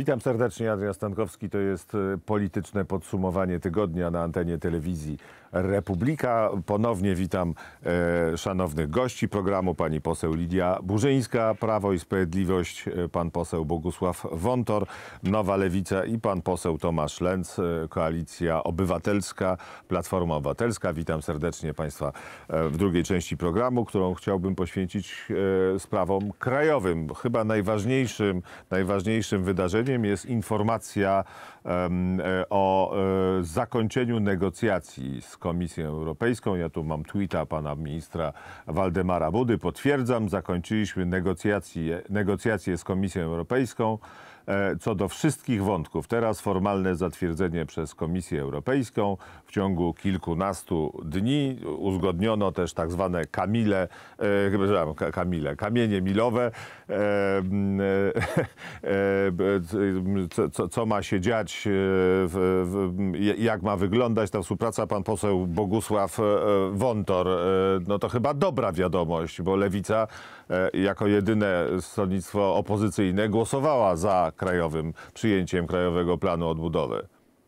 Witam serdecznie, Adrian Stankowski. To jest polityczne podsumowanie tygodnia na antenie telewizji Republika. Ponownie witam szanownych gości programu. Pani poseł Lidia Burzyńska, Prawo i Sprawiedliwość, pan poseł Bogusław Wontor, Nowa Lewica i pan poseł Tomasz Lenz, Koalicja Obywatelska, Platforma Obywatelska. Witam serdecznie państwa w drugiej części programu, którą chciałbym poświęcić sprawom krajowym. Chyba najważniejszym wydarzeniem jest informacja o zakończeniu negocjacji z Komisją Europejską. Ja tu mam tweeta pana ministra Waldemara Budy. Potwierdzam, zakończyliśmy negocjacje z Komisją Europejską co do wszystkich wątków. Teraz formalne zatwierdzenie przez Komisję Europejską. W ciągu kilkunastu dni uzgodniono też tak zwane kamienie milowe. Co ma się dziać, jak ma wyglądać ta współpraca. Pan poseł Bogusław Wontor, no to chyba dobra wiadomość, bo Lewica jako jedyne stronnictwo opozycyjne głosowała za przyjęciem Krajowego Planu Odbudowy.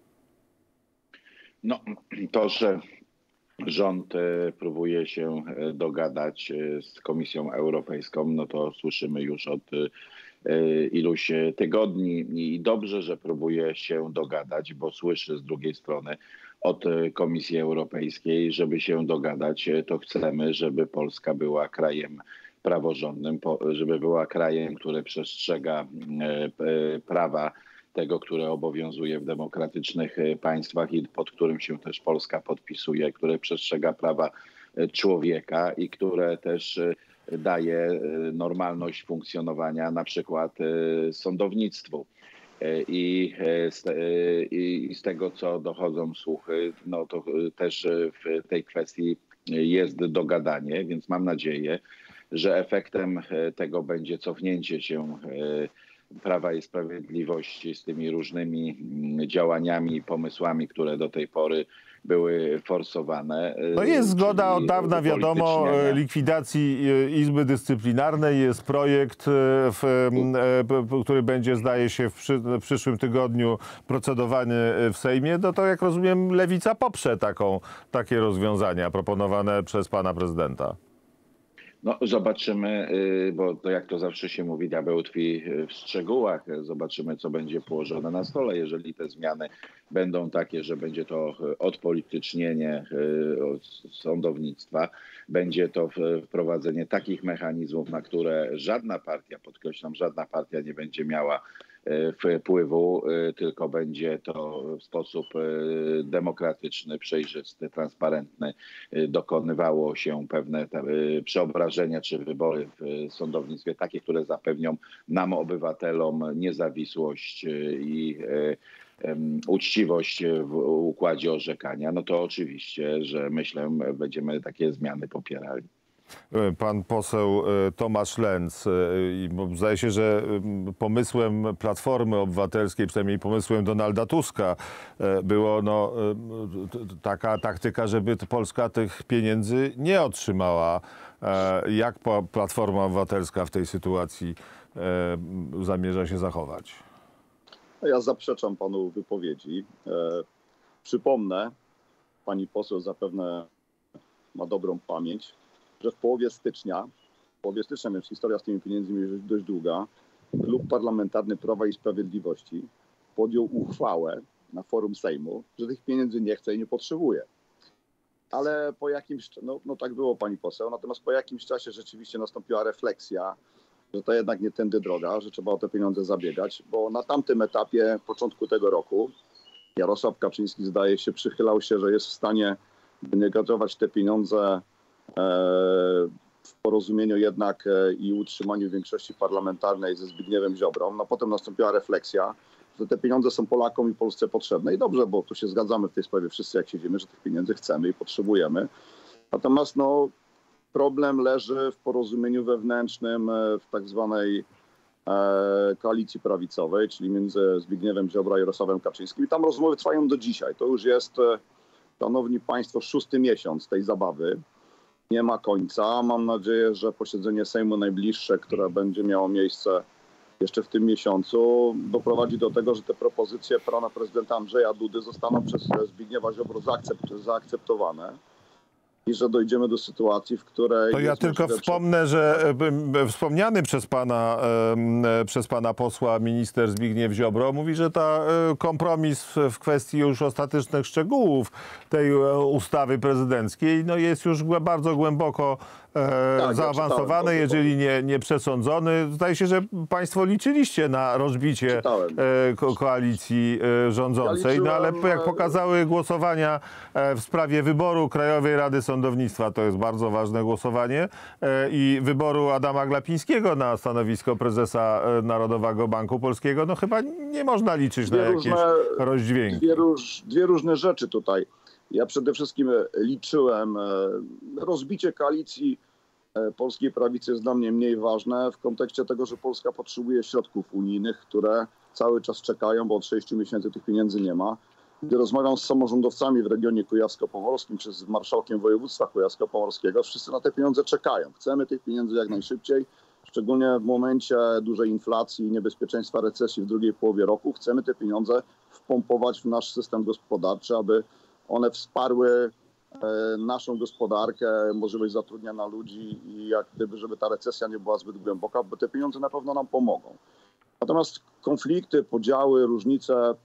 No, to, że rząd próbuje się dogadać z Komisją Europejską, no to słyszymy już od iluś tygodni i dobrze, że próbuje się dogadać, bo słyszy z drugiej strony od Komisji Europejskiej, żeby się dogadać, to chcemy, żeby Polska była krajem praworządnym, żeby była krajem, który przestrzega prawa tego, które obowiązuje w demokratycznych państwach i pod którym się też Polska podpisuje, które przestrzega prawa człowieka i które też daje normalność funkcjonowania na przykład sądownictwu. I z tego, co dochodzą słuchy, no to też w tej kwestii jest dogadanie, więc mam nadzieję, że efektem tego będzie cofnięcie się Prawa i Sprawiedliwości z tymi różnymi działaniami i pomysłami, które do tej pory były forsowane. No jest zgoda od dawna, wiadomo, likwidacji Izby Dyscyplinarnej. Jest projekt, który będzie, zdaje się, w przyszłym tygodniu procedowany w Sejmie. No to, jak rozumiem, Lewica poprze takie rozwiązania proponowane przez pana prezydenta. No zobaczymy, bo to jak to zawsze się mówi, diabeł tkwi w szczegółach. Zobaczymy, co będzie położone na stole. Jeżeli te zmiany będą takie, że będzie to odpolitycznienie sądownictwa, będzie to wprowadzenie takich mechanizmów, na które żadna partia, podkreślam, żadna partia nie będzie miała wpływu, tylko będzie to w sposób demokratyczny, przejrzysty, transparentny dokonywało się pewne przeobrażenia czy wybory w sądownictwie takie, które zapewnią nam, obywatelom, niezawisłość i uczciwość w układzie orzekania. No to oczywiście, że myślę, będziemy takie zmiany popierali. Pan poseł Tomasz Lenz. Zdaje się, że pomysłem Platformy Obywatelskiej, przynajmniej pomysłem Donalda Tuska, było taka taktyka, żeby Polska tych pieniędzy nie otrzymała. Jak Platforma Obywatelska w tej sytuacji zamierza się zachować? Ja zaprzeczam panu wypowiedzi. Przypomnę, pani poseł zapewne ma dobrą pamięć, że w połowie stycznia, więc historia z tymi pieniędzmi jest dość długa, Klub Parlamentarny Prawa i Sprawiedliwości podjął uchwałę na forum Sejmu, że tych pieniędzy nie chce i nie potrzebuje. Ale po jakimś, no tak było, pani poseł, natomiast po jakimś czasie rzeczywiście nastąpiła refleksja, że to jednak nie tędy droga, że trzeba o te pieniądze zabiegać, bo na tamtym etapie, początku tego roku, Jarosław Kaczyński, zdaje się, przychylał się, że jest w stanie wynegocjować te pieniądze w porozumieniu jednak i utrzymaniu większości parlamentarnej ze Zbigniewem Ziobrą. No potem nastąpiła refleksja, że te pieniądze są Polakom i Polsce potrzebne. I dobrze, bo tu się zgadzamy w tej sprawie wszyscy, jak siedzimy, że tych pieniędzy chcemy i potrzebujemy. Natomiast problem leży w porozumieniu wewnętrznym w tak zwanej koalicji prawicowej, czyli między Zbigniewem Ziobro i Jarosławem Kaczyńskim. I tam rozmowy trwają do dzisiaj. To już jest, szanowni państwo, 6. miesiąc tej zabawy. Nie ma końca. Mam nadzieję, że posiedzenie Sejmu najbliższe, które będzie miało miejsce jeszcze w tym miesiącu doprowadzi do tego, że te propozycje pana prezydenta Andrzeja Dudy zostaną przez Zbigniewa Ziobro zaakceptowane i że dojdziemy do sytuacji, w której... To ja tylko wspomnę, że wspomniany przez pana posła minister Zbigniew Ziobro mówi, że kompromis w kwestii już ostatecznych szczegółów tej ustawy prezydenckiej jest już bardzo głęboko zaawansowany, jeżeli nie przesądzony. Zdaje się, że państwo liczyliście na rozbicie koalicji rządzącej, ale jak pokazały głosowania w sprawie wyboru Krajowej Rady Sądownictwa, to jest bardzo ważne głosowanie, i wyboru Adama Glapińskiego na stanowisko prezesa Narodowego Banku Polskiego, chyba nie można liczyć na jakieś rozdźwięki. Dwie różne rzeczy tutaj. Ja przede wszystkim liczyłem, rozbicie koalicji polskiej prawicy jest dla mnie mniej ważne w kontekście tego, że Polska potrzebuje środków unijnych, które cały czas czekają, bo od 6 miesięcy tych pieniędzy nie ma. Gdy rozmawiam z samorządowcami w regionie kujawsko-pomorskim czy z marszałkiem województwa kujawsko-pomorskiego, wszyscy na te pieniądze czekają. Chcemy tych pieniędzy jak najszybciej, szczególnie w momencie dużej inflacji i niebezpieczeństwa recesji w drugiej połowie roku. Chcemy te pieniądze wpompować w nasz system gospodarczy, aby one wsparły naszą gospodarkę, możliwość zatrudniania ludzi i jak gdyby, żeby ta recesja nie była zbyt głęboka, bo te pieniądze na pewno nam pomogą. Natomiast konflikty, podziały, różnice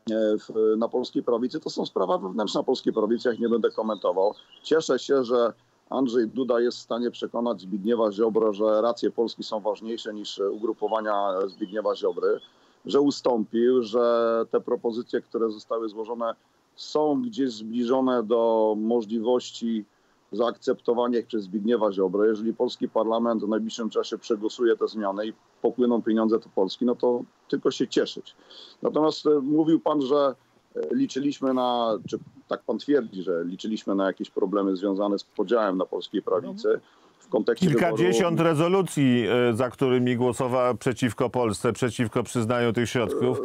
na polskiej prawicy to są sprawa wewnętrzna polskiej prawicy, ja ich nie będę komentował. Cieszę się, że Andrzej Duda jest w stanie przekonać Zbigniewa Ziobro, że racje Polski są ważniejsze niż ugrupowania Zbigniewa Ziobry, że ustąpił, że te propozycje, które zostały złożone, są gdzieś zbliżone do możliwości zaakceptowania ich przez Zbigniewa Ziobro. Jeżeli polski parlament w najbliższym czasie przegłosuje te zmiany i popłyną pieniądze do Polski, to tylko się cieszyć. Natomiast mówił pan, że liczyliśmy czy tak pan twierdzi, że liczyliśmy na jakieś problemy związane z podziałem na polskiej prawicy. W kontekście kilkadziesiąt rezolucji, za którymi głosowała przeciwko Polsce, przeciwko przyznaniu tych środków.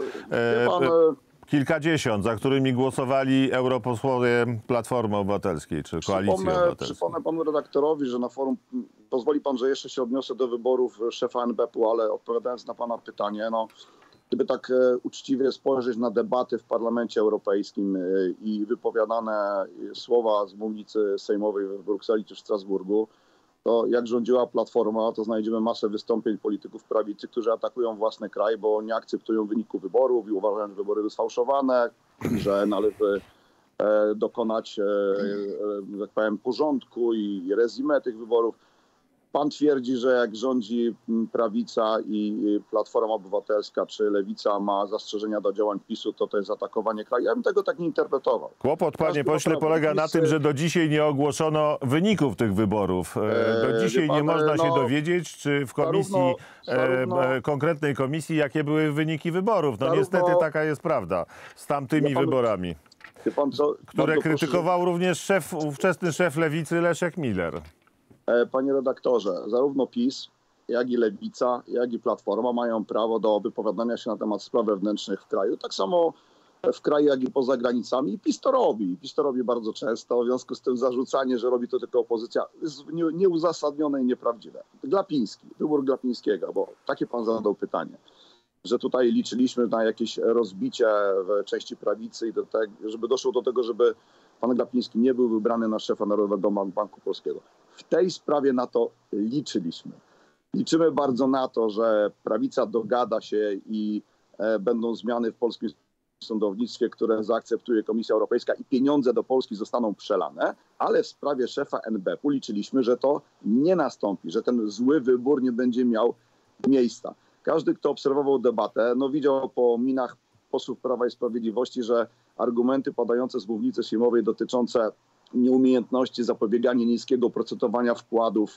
Kilkadziesiąt, za którymi głosowali europosłowie Platformy Obywatelskiej czy Koalicji Obywatelskiej. Przypomnę panu redaktorowi, że na forum, pozwoli pan, że jeszcze się odniosę do wyborów szefa NBP-u, ale odpowiadając na pana pytanie, gdyby tak uczciwie spojrzeć na debaty w Parlamencie Europejskim i wypowiadane słowa z mównicy sejmowej w Brukseli czy w Strasburgu, to jak rządziła Platforma, to znajdziemy masę wystąpień polityków prawicy, którzy atakują własny kraj, bo nie akceptują wyniku wyborów i uważają, że wybory były sfałszowane, że należy dokonać, jak powiem, porządku i resume tych wyborów. Pan twierdzi, że jak rządzi prawica i Platforma Obywatelska czy Lewica ma zastrzeżenia do działań PiS-u, to jest atakowanie kraju. Ja bym tego tak nie interpretował. Kłopot, panie pośle, polega na tym, że do dzisiaj nie ogłoszono wyników tych wyborów. Do dzisiaj nie można się dowiedzieć, czy w komisji, konkretnej komisji, jakie były wyniki wyborów. Niestety taka jest prawda z tamtymi wyborami, które krytykował również ówczesny szef Lewicy Leszek Miller. Panie redaktorze, zarówno PiS, jak i Lewica, jak i Platforma mają prawo do wypowiadania się na temat spraw wewnętrznych w kraju. Tak samo w kraju, jak i poza granicami. I PiS to robi. PiS to robi bardzo często. W związku z tym zarzucanie, że robi to tylko opozycja, jest nieuzasadnione i nieprawdziwe. Glapiński, wybór Glapińskiego, bo takie pan zadał pytanie, że tutaj liczyliśmy na jakieś rozbicie w części prawicy i żeby doszło do tego, żeby pan Glapiński nie był wybrany na szefa Narodowego Banku Polskiego. W tej sprawie na to liczyliśmy. Liczymy bardzo na to, że prawica dogada się i będą zmiany w polskim sądownictwie, które zaakceptuje Komisja Europejska i pieniądze do Polski zostaną przelane, ale w sprawie szefa NBP-u liczyliśmy, że to nie nastąpi, że ten zły wybór nie będzie miał miejsca. Każdy, kto obserwował debatę, widział po minach posłów Prawa i Sprawiedliwości, że argumenty padające z mównicy sejmowej dotyczące nieumiejętności zapobiegania niskiego procentowania wkładów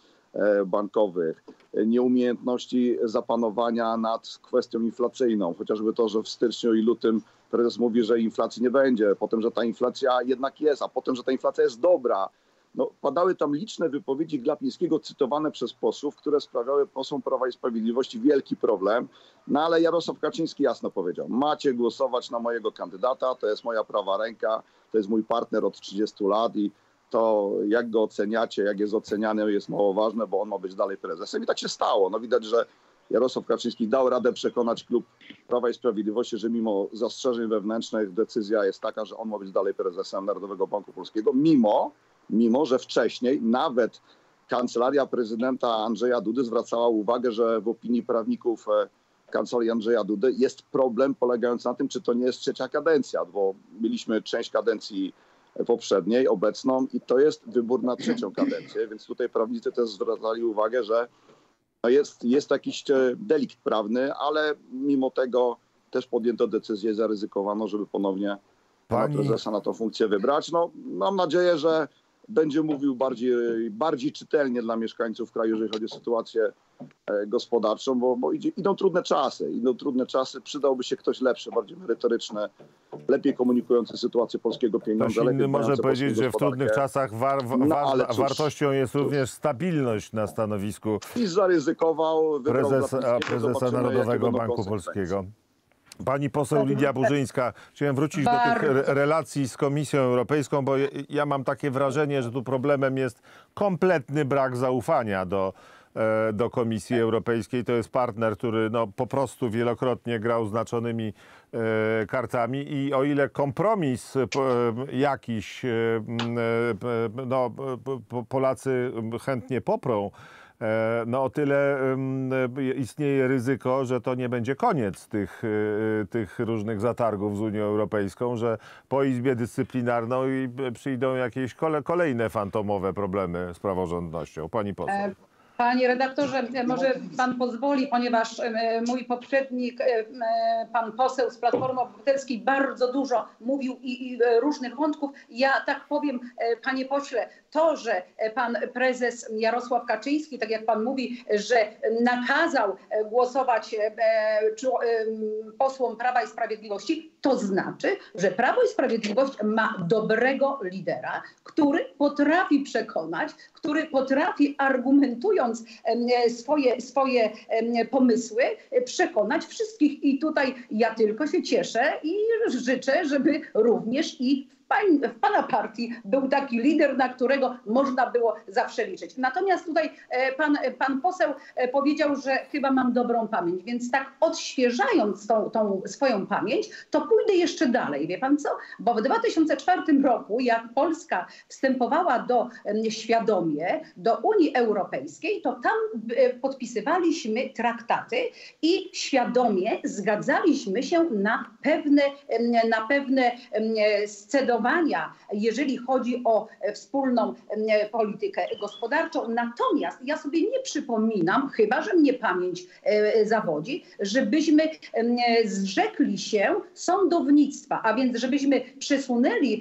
bankowych, nieumiejętności zapanowania nad kwestią inflacyjną, chociażby to, że w styczniu i lutym prezes mówi, że inflacji nie będzie, potem, że ta inflacja jednak jest, a potem, że ta inflacja jest dobra. Padały tam liczne wypowiedzi Glapińskiego cytowane przez posłów, które sprawiały posłom Prawa i Sprawiedliwości wielki problem. Ale Jarosław Kaczyński jasno powiedział: macie głosować na mojego kandydata, to jest moja prawa ręka, to jest mój partner od 30 lat i to jak go oceniacie, jak jest oceniany, jest mało ważne, bo on ma być dalej prezesem. I tak się stało. Widać, że Jarosław Kaczyński dał radę przekonać klub Prawa i Sprawiedliwości, że mimo zastrzeżeń wewnętrznych decyzja jest taka, że on ma być dalej prezesem Narodowego Banku Polskiego, mimo że wcześniej nawet Kancelaria Prezydenta Andrzeja Dudy zwracała uwagę, że w opinii prawników Kancelarii Andrzeja Dudy jest problem polegający na tym, czy to nie jest trzecia kadencja, bo mieliśmy część kadencji poprzedniej, obecną i to jest wybór na trzecią kadencję, więc tutaj prawnicy też zwracali uwagę, że jest jakiś delikt prawny, ale mimo tego też podjęto decyzję, zaryzykowano, żeby ponownie pana prezesa na tą funkcję wybrać. No, mam nadzieję, że będzie mówił bardziej czytelnie dla mieszkańców kraju, jeżeli chodzi o sytuację gospodarczą, bo idą trudne czasy. Przydałby się ktoś lepszy, bardziej merytoryczny, lepiej komunikujący sytuację polskiego pieniądza. Ktoś inny może powiedzieć, że w trudnych czasach wartością jest również stabilność na stanowisku i zaryzykował, prezesa Narodowego Banku Polskiego. Pani poseł Lidia Burzyńska, chciałem wrócić do tych relacji z Komisją Europejską, bo ja mam takie wrażenie, że tu problemem jest kompletny brak zaufania do Komisji Europejskiej. To jest partner, który po prostu wielokrotnie grał znaczonymi kartami i o ile kompromis jakiś Polacy chętnie poprą, o tyle istnieje ryzyko, że to nie będzie koniec tych różnych zatargów z Unią Europejską, że po Izbie Dyscyplinarnej przyjdą jakieś kolejne fantomowe problemy z praworządnością. Pani poseł. Panie redaktorze, może pan pozwoli, ponieważ mój poprzednik, pan poseł z Platformy Obywatelskiej bardzo dużo mówił i różnych wątków. Ja tak powiem, panie pośle, to, że pan prezes Jarosław Kaczyński, tak jak pan mówi, że nakazał głosować posłom Prawa i Sprawiedliwości, to znaczy, że Prawo i Sprawiedliwość ma dobrego lidera, który potrafi przekonać, który potrafi argumentując swoje pomysły, przekonać wszystkich. I tutaj ja tylko się cieszę i życzę, żeby również i w pana partii był taki lider, na którego można było zawsze liczyć. Natomiast tutaj pan poseł powiedział, że chyba mam dobrą pamięć, więc tak odświeżając tą swoją pamięć, to pójdę jeszcze dalej. Wie pan co? Bo w 2004 roku, jak Polska wstępowała świadomie do Unii Europejskiej, to tam podpisywaliśmy traktaty i świadomie zgadzaliśmy się na pewne scedowania, jeżeli chodzi o wspólną politykę gospodarczą. Natomiast ja sobie nie przypominam, chyba że mnie pamięć zawodzi, żebyśmy zrzekli się sądownictwa, a więc żebyśmy przesunęli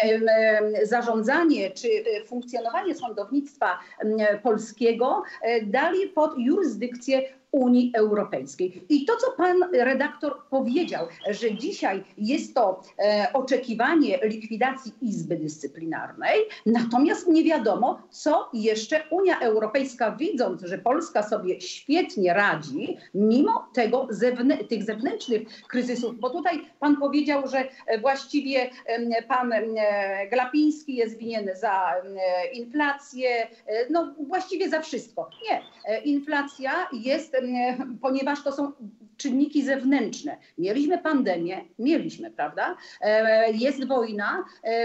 zarządzanie czy funkcjonowanie sądownictwa polskiego, dali pod jurysdykcję Unii Europejskiej. I to, co pan redaktor powiedział, że dzisiaj jest to oczekiwanie likwidacji Izby Dyscyplinarnej, natomiast nie wiadomo, co jeszcze Unia Europejska, widząc, że Polska sobie świetnie radzi, mimo tych zewnętrznych kryzysów, bo tutaj pan powiedział, że właściwie pan Glapiński jest winien za inflację, właściwie za wszystko. Nie, inflacja jest, ponieważ to są czynniki zewnętrzne. Mieliśmy pandemię, prawda? Jest wojna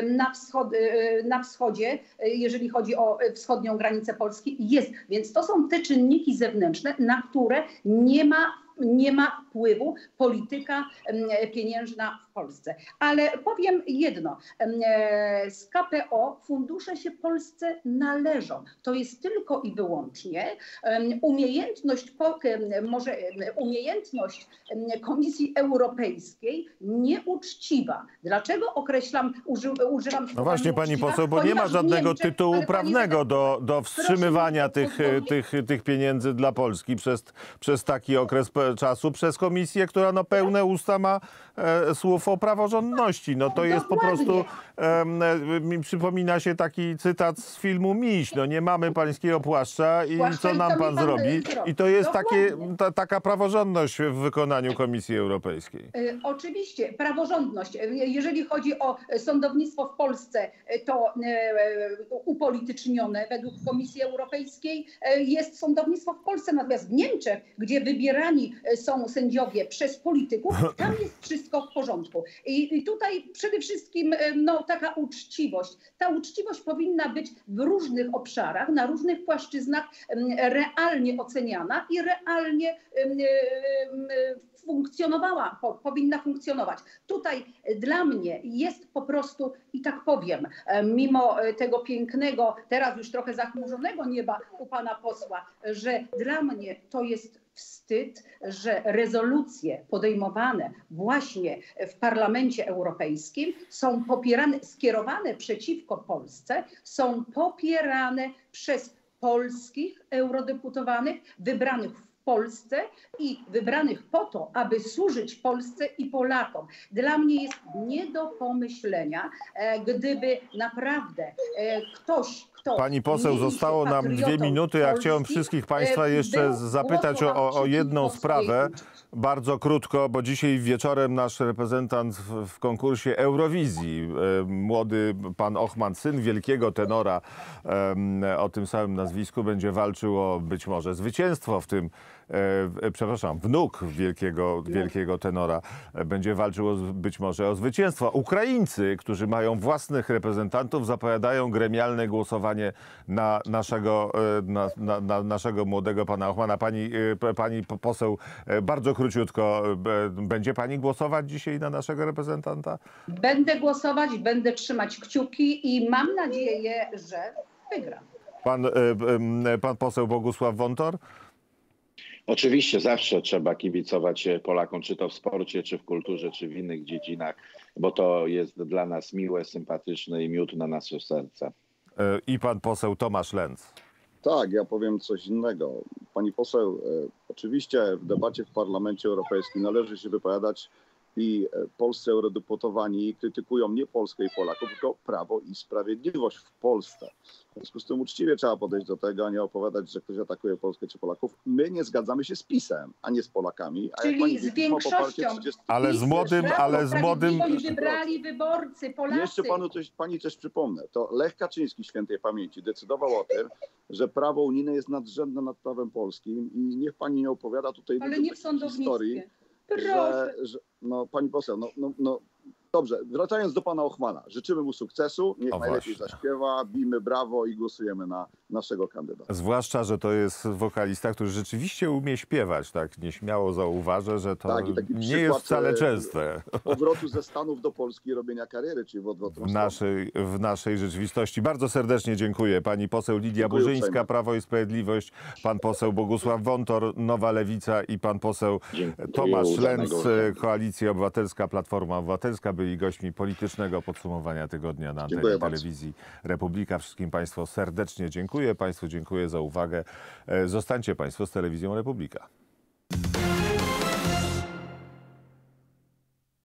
na wschodzie, jeżeli chodzi o wschodnią granicę Polski. Jest, więc to są te czynniki zewnętrzne, na które nie ma wpływu polityka pieniężna w Polsce. Ale powiem jedno, z KPO fundusze się Polsce należą. To jest tylko i wyłącznie umiejętność Komisji Europejskiej nieuczciwa. Dlaczego używam No właśnie, pani poseł, bo nie ma żadnego tytułu prawnego do wstrzymywania tych pieniędzy dla Polski przez taki okres czasu przez komisję, która no pełne usta ma słów o praworządności. No to jest po prostu, mi przypomina się taki cytat z filmu Miś. No nie mamy pańskiego płaszcza i co nam pan zrobi? I to jest taka praworządność w wykonaniu Komisji Europejskiej. Oczywiście, praworządność. Jeżeli chodzi o sądownictwo w Polsce, to upolitycznione według Komisji Europejskiej jest sądownictwo w Polsce. Natomiast w Niemczech, gdzie wybierani są sędziowie przez polityków, tam jest wszystko w porządku. I tutaj przede wszystkim taka uczciwość. Ta uczciwość powinna być w różnych obszarach, na różnych płaszczyznach realnie oceniana i realnie powinna funkcjonować. Tutaj dla mnie jest po prostu, i tak powiem, mimo tego pięknego, teraz już trochę zachmurzonego nieba u pana posła, że dla mnie to jest wstyd, że rezolucje podejmowane właśnie w Parlamencie Europejskim są popierane, skierowane przeciwko Polsce, są popierane przez polskich eurodeputowanych wybranych w Polsce i wybranych po to, aby służyć Polsce i Polakom. Dla mnie jest nie do pomyślenia, gdyby naprawdę ktoś, kto... Pani poseł, zostało nam 2 minuty. Ja chciałem wszystkich państwa jeszcze zapytać o jedną sprawę. Bardzo krótko, bo dzisiaj wieczorem nasz reprezentant w konkursie Eurowizji, młody pan Ochman, syn wielkiego tenora o tym samym nazwisku, będzie walczył o być może zwycięstwo w tym, przepraszam, wnuk wielkiego tenora będzie walczył być może o zwycięstwo. Ukraińcy, którzy mają własnych reprezentantów, zapowiadają gremialne głosowanie na naszego młodego pana Ochmana. Pani poseł, bardzo króciutko, będzie pani głosować dzisiaj na naszego reprezentanta? Będę głosować, będę trzymać kciuki i mam nadzieję, że wygra. Pan poseł Bogusław Wontor? Oczywiście zawsze trzeba kibicować Polakom, czy to w sporcie, czy w kulturze, czy w innych dziedzinach, bo to jest dla nas miłe, sympatyczne i miód na nasze serca. I pan poseł Tomasz Lenz. Tak, ja powiem coś innego. Pani poseł, oczywiście w debacie w Parlamencie Europejskim należy się wypowiadać i polscy eurodeputowani krytykują nie Polskę i Polaków, tylko Prawo i Sprawiedliwość w Polsce. W związku z tym uczciwie trzeba podejść do tego, a nie opowiadać, że ktoś atakuje Polskę czy Polaków. My nie zgadzamy się z PiS-em, a nie z Polakami. A czyli jak pani z większością. Ale z młodym... wybrali wyborcy, Polacy. Jeszcze pani też przypomnę, to Lech Kaczyński świętej pamięci decydował o tym, że prawo unijne jest nadrzędne nad prawem polskim i niech pani nie opowiada tutaj ale nie w historii, Proszę. że no pani poseł, dobrze, wracając do pana Ochmana, życzymy mu sukcesu, niech najlepiej zaśpiewa, bijmy brawo i głosujemy na naszego kandydata. Zwłaszcza, że to jest wokalista, który rzeczywiście umie śpiewać, tak nieśmiało zauważę, że to nie jest wcale częste. Powrotu ze Stanów do Polski i robienia kariery, czyli w odwrotną w naszej rzeczywistości. Bardzo serdecznie dziękuję. Pani poseł Lidia Burzyńska, uprzejmie. Prawo i Sprawiedliwość, pan poseł Bogusław Wontor, Nowa Lewica i pan poseł Tomasz Lenz, Koalicja Obywatelska, Platforma Obywatelska, byli gośćmi politycznego podsumowania tygodnia na antenie telewizji Republika. Wszystkim państwu serdecznie dziękuję. Państwu dziękuję za uwagę. Zostańcie państwo z telewizją Republika.